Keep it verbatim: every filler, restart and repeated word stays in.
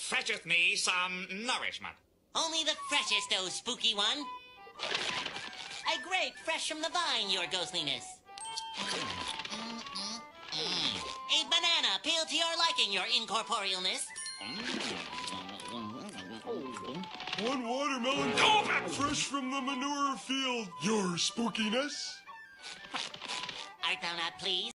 fetcheth me some nourishment. Only the freshest, oh spooky one. A grape fresh from the vine, your ghostliness. Mm, mm, mm. A banana peeled to your liking, your incorporealness. One watermelon fresh from the manure field, your spookiness. Art thou not pleased?